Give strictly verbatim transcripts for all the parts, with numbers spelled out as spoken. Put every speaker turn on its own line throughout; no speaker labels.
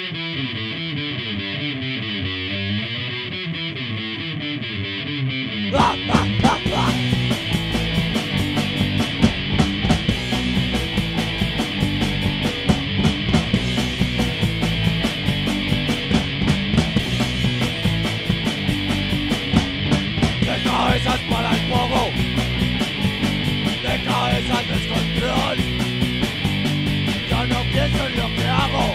Ah, ah, ah, ah. De cabezas para el fuego, de cabezas descontrol. Yo no pienso en lo que hago,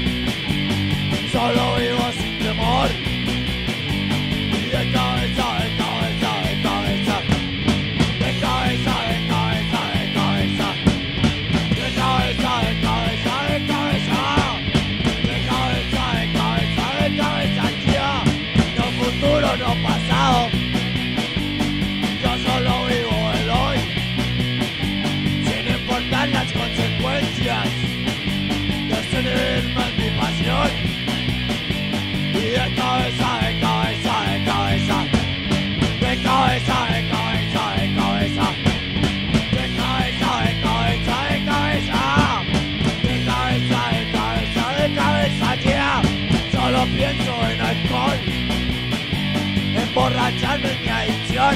solo vivo sin temor. Y de cabeza, de cabeza, de cabeza, de cabeza, de cabeza, de cabeza, de cabeza, de cabeza, de cabeza, de cabeza, de cabeza, de cabeza, ya. No futuro, no pasado. Yo solo vivo el hoy, sin importar las consecuencias. Decidirme es mi pasión. Y de cabeza, de cabeza, de cabeza, de cabeza, de cabeza, de cabeza, de cabeza, de cabeza, de cabeza, de cabeza, de cabeza, de cabeza, ya. Solo pienso en alcohol, emborracharme en mi adicción,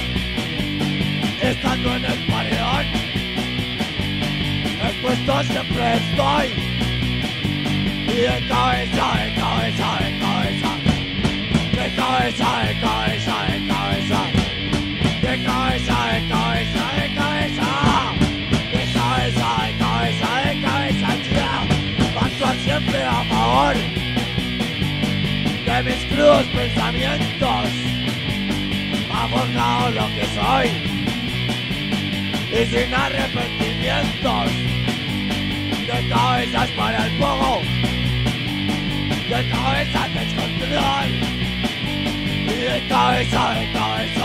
estando en el paredón, expuesto siempre estoy. Y de cabeza, de cabeza, de cabeza, de cabeza, de cabeza, de cabeza, de cabeza, de cabeza, de cabeza, de cabeza, de cabeza, de cabeza, ya. Actúa siempre a favor de mis crudos pensamientos, ha forjado lo que soy y sin arrepentimientos. De cabezas para el fuego, de cabeza descontrol. Y de cabeza, de cabeza,